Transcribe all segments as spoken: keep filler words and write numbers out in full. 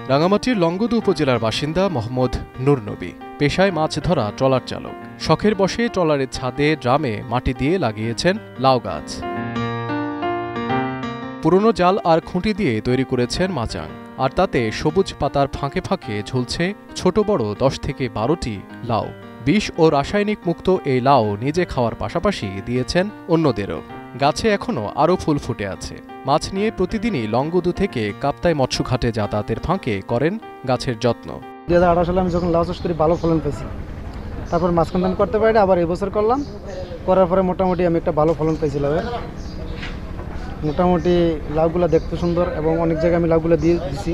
রাঙামাটির লংগদু উপজেলার বাসিন্দা মোহাম্মদ নূর নবী পেশায় মাছ ধরা ট্রলার চালক। শখের বশে ট্রলারের ছাদে ড্রামে মাটি দিয়ে লাগিয়েছেন লাউ গাছ। পুরনো জাল আর খুঁটি দিয়ে তৈরি করেছেন মাচাং, আর তাতে সবুজ পাতার ফাঁকে ফাঁকে ঝুলছে ছোট বড় দশ থেকে বারোটি লাউ। বিষ ও রাসায়নিক মুক্ত এই লাউ নিজে খাওয়ার পাশাপাশি দিয়েছেন অন্যদেরও। গাছে এখনও আরও ফুল ফুটে আছে। মাছ নিয়ে প্রতিদিনই লংগদু থেকে কাপ্তাই মৎস্যঘাটে যাতায়াতের ফাঁকে করেন গাছের যত্ন। দুই হাজার আঠারো সালে আমি যখন লাউ চাষ করি ভালো ফলন পেয়েছি, তারপর মাঝখান দান করতে পারি, আবার এবছর করলাম। করার পরে মোটামুটি আমি একটা ভালো ফলন পেয়েছিলাম। মোটামুটি লাউগুলো দেখতে সুন্দর এবং অনেক জায়গায় আমি লাউগুলো দিয়ে দিছি।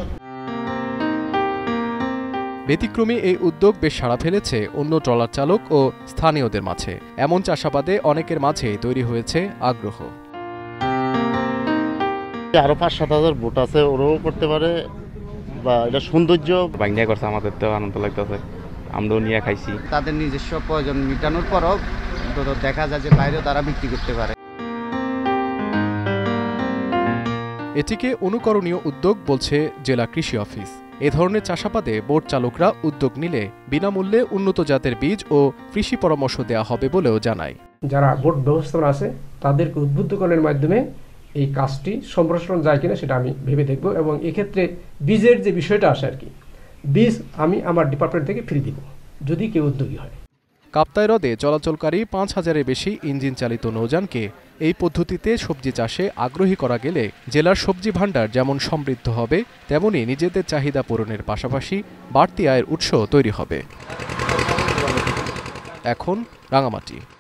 ব্যতিক্রমী এই উদ্যোগ বেশ সাড়া ফেলেছে অন্য ট্রলার চালক ও স্থানীয়দের মাঝে। এমন চাষাবাদে অনেকের মাঝে তৈরি হয়েছে আগ্রহ। আরো পাঁচ সাত হাজার বোট আছে, ওরাও করতে পারে, বা এটা সৌন্দর্য বাংলা করছে, আমাদের তো আনন্দ লাগতেছে, আমরাও নিয়ে খাইছি। তাদের নিজস্ব প্রয়োজন মেটানোর পরও দেখা যায় যে বাইরেও তারা বিক্রি করতে পারে। এটিকে অনুকরণীয় উদ্যোগ বলছে জেলা কৃষি অফিস। এ ধরনের চাষাবাদে বোট চালকরা উদ্যোগ নিলে বিনামূল্যে উন্নত জাতের বীজ ও কৃষি পরামর্শ দেওয়া হবে বলেও জানায়। যারা বোট ব্যবস্থাপনা আছে তাদেরকে উদ্বুদ্ধকরণের মাধ্যমে এই কাজটি সম্প্রসারণ যায় কিনা সেটা আমি ভেবে দেখব, এবং এক্ষেত্রে বীজের যে বিষয়টা আসে আর কি, বীজ আমি আমার ডিপার্টমেন্ট থেকে ফ্রি দিব যদি কেউ উদ্যোগী হয়। কাপ্তাই হ্রদে চলাচলকারী পাঁচ হাজারের বেশি ইঞ্জিন চালিত নৌযানকে এই পদ্ধতিতে সবজি চাষে আগ্রহী করা গেলে জেলার সবজি ভাণ্ডার যেমন সমৃদ্ধ হবে, তেমনি নিজেদের চাহিদা পূরণের পাশাপাশি বাড়তি আয়ের উৎস তৈরি হবে। এখন রাঙামাটি।